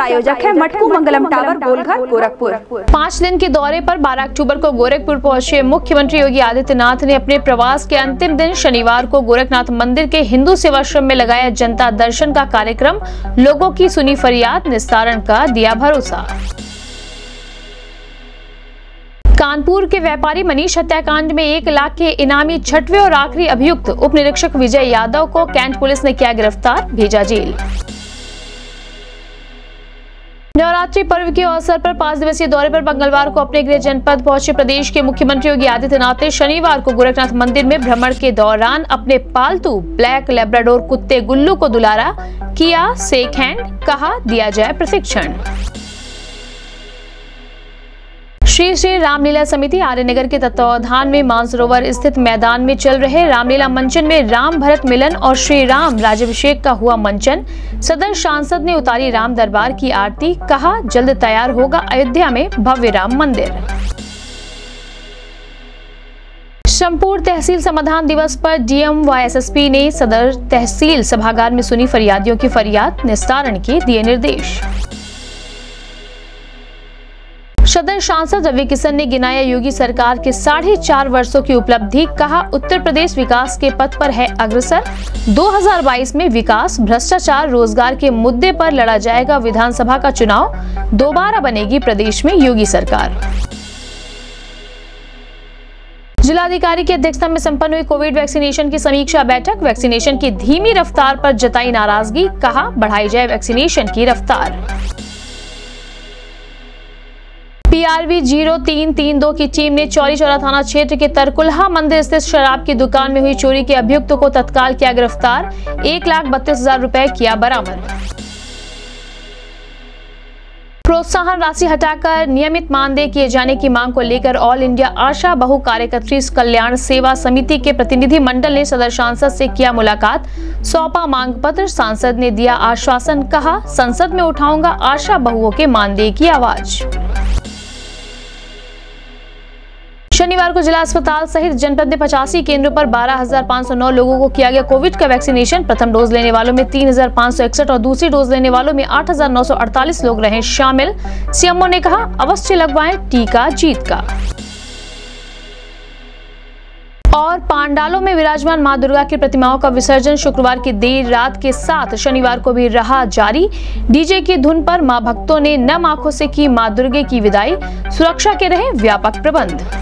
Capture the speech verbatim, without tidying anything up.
प्रायोजक है मटकू मंगलम टावर, गोलघर, गोरखपुर। पाँच दिन के दौरे पर बारह अक्टूबर को गोरखपुर पहुंचे मुख्यमंत्री योगी आदित्यनाथ ने अपने प्रवास के अंतिम दिन शनिवार को गोरखनाथ मंदिर के हिंदू सेवाश्रम में लगाया जनता दर्शन का कार्यक्रम। लोगों की सुनी फरियाद, निस्तारण का दिया भरोसा। कानपुर के व्यापारी मनीष हत्याकांड में एक लाख के इनामी छठवें और आखिरी अभियुक्त उप निरीक्षक विजय यादव को कैंट पुलिस ने किया गिरफ्तार, भेजा जेल। नवरात्रि पर्व के अवसर पर पांच दिवसीय दौरे पर मंगलवार को अपने गृह जनपद पहुंचे प्रदेश के मुख्यमंत्री योगी आदित्यनाथ ने शनिवार को गोरखनाथ मंदिर में भ्रमण के दौरान अपने पालतू ब्लैक लैब्राडोर कुत्ते गुल्लू को दुलारा, किया शेक हैंड, कहा दिया जाए प्रशिक्षण। श्री श्री रामलीला समिति आर्यनगर के तत्वावधान में मानसरोवर स्थित मैदान में चल रहे रामलीला मंचन में राम भरत मिलन और श्री राम राज्याभिषेक का हुआ मंचन। सदर सांसद ने उतारी राम दरबार की आरती, कहा जल्द तैयार होगा अयोध्या में भव्य राम मंदिर। संपूर्ण तहसील समाधान दिवस पर डीएम व एसएसपी ने सदर तहसील सभागार में सुनी फरियादियों की फरियाद, निस्तारण के दिए निर्देश। सदर सांसद रवि किशन ने गिनाया योगी सरकार के साढ़े चार वर्षों की उपलब्धि, कहा उत्तर प्रदेश विकास के पथ पर है अग्रसर। दो हज़ार बाईस में विकास, भ्रष्टाचार, रोजगार के मुद्दे पर लड़ा जाएगा विधानसभा का चुनाव। दोबारा बनेगी प्रदेश में योगी सरकार। जिलाधिकारी की अध्यक्षता में संपन्न हुई कोविड वैक्सीनेशन की समीक्षा बैठक। वैक्सीनेशन की धीमी रफ्तार पर जताई नाराजगी, कहा बढ़ाई जाए वैक्सीनेशन की रफ्तार। पीआरवी जीरो तीन तीन दो की टीम ने चौरी चौरा थाना क्षेत्र के तरकुलहा मंदिर स्थित शराब की दुकान में हुई चोरी के अभियुक्त को तत्काल किया गिरफ्तार। एक लाख बत्तीस हजार रुपए किया बरामद। प्रोत्साहन राशि हटाकर नियमित मानदेय किए जाने की मांग को लेकर ऑल इंडिया आशा बहु कार्यकर्त्री कल्याण सेवा समिति के प्रतिनिधि मंडल ने सदर सांसद से किया मुलाकात, सौंपा मांग पत्र। सांसद ने दिया आश्वासन, कहा संसद में उठाऊंगा आशा बहुओं के मानदेय की आवाज। शनिवार को जिला अस्पताल सहित जनपद में पचासी केंद्रों पर बारह हजार पाँच सौ नौ लोगों को किया गया कोविड का वैक्सीनेशन। प्रथम डोज लेने वालों में तीन हजार पाँच सौ इकसठ और दूसरी डोज लेने वालों में आठ हजार नौ सौ अड़तालीस लोग रहे शामिल। सीएमओ ने कहा अवश्य लगवाएं, टीका जीत का। और पांडालों में विराजमान मां दुर्गा की प्रतिमाओं का विसर्जन शुक्रवार की देर रात के साथ शनिवार को भी रहा जारी। डीजे की धुन पर मां भक्तों ने नम आंखों से की मां दुर्गे की विदाई। सुरक्षा के रहे व्यापक प्रबंध।